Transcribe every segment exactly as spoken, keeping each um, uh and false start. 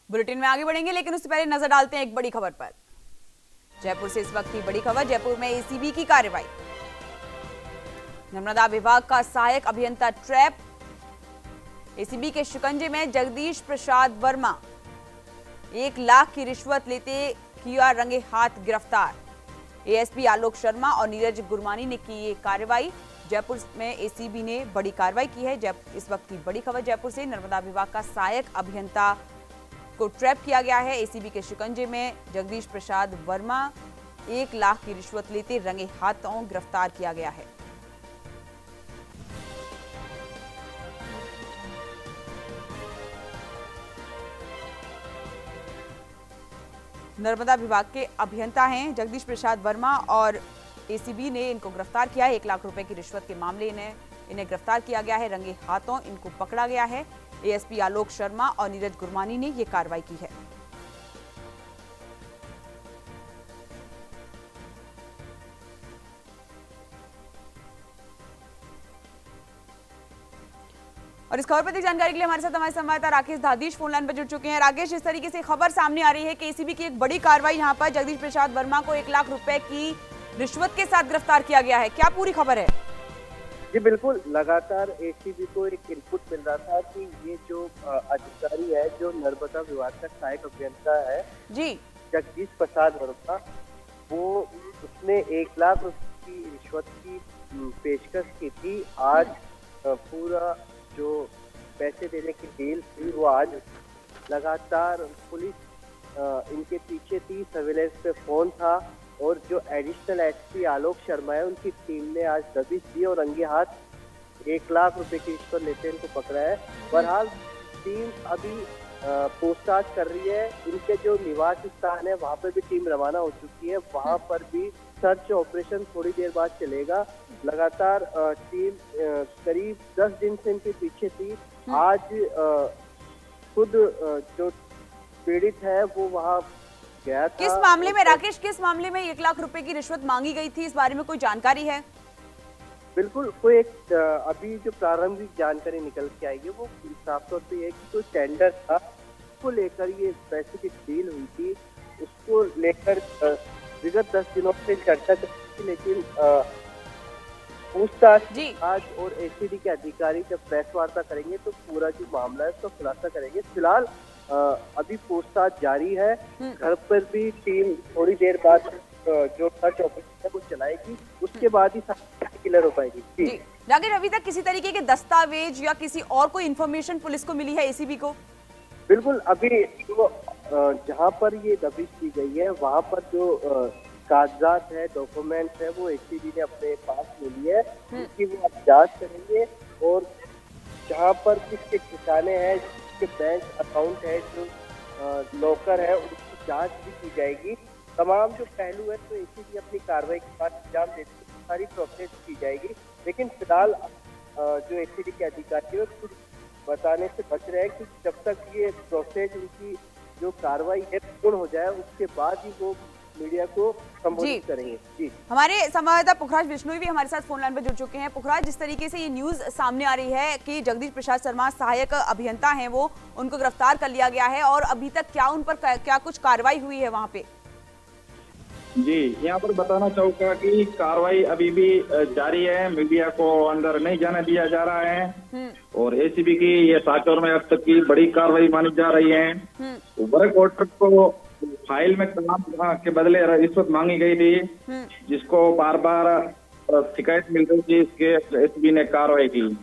Bulletin में आगे बढ़ेंगे, लेकिन उससे पहले नजर डालते हैं एक बड़ी खबर पर। जयपुर से इस वक्त की बड़ी खबर। जयपुर में एसीबी की कार्रवाई। नर्मदा विभाग का सहायक अभियंता ट्रैप। एसीबी के शिकंजे में जगदीश प्रसाद वर्मा। एक लाख की रिश्वत लेते किया रंगे हाथ गिरफ्तार। एएसपी आलोक शर्मा और नीरज गुरमानी ने की ये कार्रवाई। जयपुर में एसीबी ने बड़ी कार्रवाई की है। इस वक्त की बड़ी खबर जयपुर से। नर्मदा विभाग का सहायक अभियंता को ट्रैप किया गया है। एसीबी के शिकंजे में जगदीश प्रसाद वर्मा। एक लाख की रिश्वत लेते रंगे हाथों गिरफ्तार किया गया है। नर्मदा विभाग के अभियंता हैं जगदीश प्रसाद वर्मा और एसीबी ने इनको गिरफ्तार किया है। एक लाख रुपए की रिश्वत के मामले इन्हें इन्हें गिरफ्तार किया गया है। रंगे हाथों इनको पकड़ा गया है। एएसपी आलोक शर्मा और नीरज गुरमानी ने यह कार्रवाई की है। और इस खबर पर जानकारी के लिए हमारे साथ हमारे संवाददाता राकेश दादीश फोन लाइन पर जुड़ चुके हैं। राकेश, इस तरीके से खबर सामने आ रही है कि एसीबी की एक बड़ी कार्रवाई यहां पर जगदीश प्रसाद वर्मा को एक लाख रुपए की रिश्वत के साथ गिरफ्तार किया गया है। क्या पूरी खबर है? जी बिल्कुल, लगातार एसीबी को एक इनपुट मिल रहा था कि ये जो अधिकारी है, जो नर्मदा विभाग का सहायक अभियंता है जी जगदीश प्रसाद वर्मा, वो उसने एक लाख रुपए की रिश्वत की पेशकश की थी। आज पूरा जो पैसे देने की डील थी वो आज लगातार पुलिस इनके पीछे थी, सर्विलेंस पे फोन था और जो एडिशनल एसपी आलोक शर्मा है उनकी टीम ने आज दबिश दी और रंगे हाथ एक लाख रुपए की रिश्वत लेते इनको पकड़ा है। बहरहाल टीम अभी पूछताछ कर रही है। इनके जो निवास स्थान है वहाँ पर भी टीम रवाना हो चुकी है। वहाँ पर भी सर्च ऑपरेशन थोड़ी देर बाद चलेगा। लगातार टीम करीब दस दिन से इनके पीछे थी। आज खुद जो पीड़ित है वो वहाँ गया था। किस मामले में राकेश, किस मामले में एक लाख रुपए की रिश्वत मांगी गई थी, इस बारे में कोई जानकारी है? बिल्कुल, कोई एक अभी जो प्रारंभिक जानकारी निकल के आई है वो साफ तौर पे है कि कोई टेंडर था, उसको लेकर ये पैसे की डील हुई थी। उसको लेकर विगत दस दिनों से चर्चा चल रही थी, लेकिन पूछताछ आज और एसीबी के अधिकारी जब प्रेस वार्ता करेंगे तो पूरा जो मामला है उसका खुलासा करेंगे। फिलहाल अभी पूछताछ जारी है। घर पर भी टीम थोड़ी देर बाद जो सर्च ऑपरेशन है वो चलाएगी, उसके बाद ही क्लियर हो पाएगी। जी राकेश, अभी तक किसी तरीके के दस्तावेज या किसी और कोई इन्फॉर्मेशन पुलिस को मिली है एसीबी को? बिल्कुल, अभी जो जहाँ पर ये दबिश की गई है वहाँ पर जो कागजात है, डॉक्यूमेंट्स है, वो एसीबी ने अपने पास ले लिए है। इसकी वो अब जांच करेंगे और जहाँ पर किसके ठिकाने हैं, जिसके बैंक अकाउंट है, जो लॉकर है, उसकी जांच भी की जाएगी। तमाम जो पहलू है तो एसीबी अपनी कार्रवाई के बाद अंजाम देते सारी प्रोसेस की जाएगी। लेकिन फिलहाल जो एसीबी के अधिकारी है कुछ बताने से बच रहे हैं कि जब तक ये प्रोसेस, उनकी जो कार्रवाई है पूर्ण हो जाए उसके बाद ही वो मीडिया को संबोधित करेंगे। जी हमारे संवाददाता पुखराज बिश्नोई भी हमारे साथ फोन लाइन पर जुड़ चुके हैं। पुखराज, जिस तरीके से ये न्यूज सामने आ रही है कि जगदीश प्रसाद शर्मा सहायक अभियंता हैं, वो उनको गिरफ्तार कर लिया गया है और अभी तक क्या उन पर क्या कुछ कार्रवाई हुई है वहाँ पे? जी, यहाँ पर बताना चाहूँगा कि कार्रवाई अभी भी जारी है। मीडिया को अंदर नहीं जाने दिया जा रहा है और एसीबी की ये साचौर में अब तक की बड़ी कार्रवाई मानी जा रही है। वर्क ऑर्डर को फाइल में काम के बदले रिश्वत मांगी गई थी, जिसको बार बार शिकायत मिल रही थी। इसके एसीबी ने कार्रवाई की।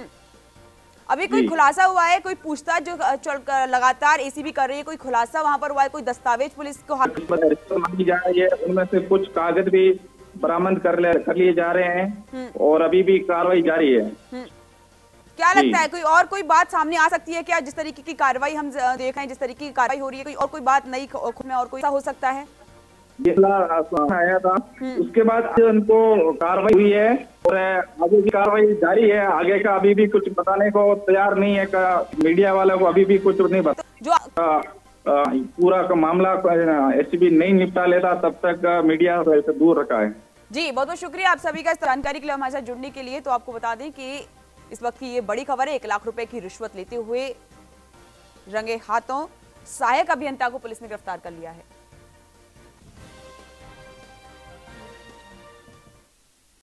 अभी कोई खुलासा हुआ है? कोई पूछताछ जो लगातार एसीबी कर रही है, कोई खुलासा वहां पर हुआ है? कोई दस्तावेज पुलिस को रिश्वत मांगी जा रही है, उनमें से कुछ कागज भी बरामद कर ले कर लिए जा रहे हैं और अभी भी कार्रवाई जारी है। क्या लगता है कोई और कोई बात सामने आ सकती है क्या? जिस तरीके की कार्रवाई हम देख रहे हैं, जिस तरीके की कार्रवाई हो रही है, कोई और कोई बात नई में और कोई हो सकता है? ये आया था, उसके बाद उनको कार्रवाई हुई है और आगे की कार्रवाई जारी है। आगे का अभी भी कुछ बताने को तैयार नहीं है। मीडिया वालों को अभी भी कुछ नहीं बता जो आ, आ, पूरा का मामला एसीबी नहीं निपटा लेता तब तक मीडिया से दूर रखा है। जी बहुत बहुत शुक्रिया आप सभी का इस जानकारी के लिए हमारे साथ जुड़ने के लिए। तो आपको बता दें कि इस वक्त की ये बड़ी खबर है। एक लाख रुपए की रिश्वत लेते हुए रंगे हाथों सहायक अभियंता को पुलिस ने गिरफ्तार कर लिया है।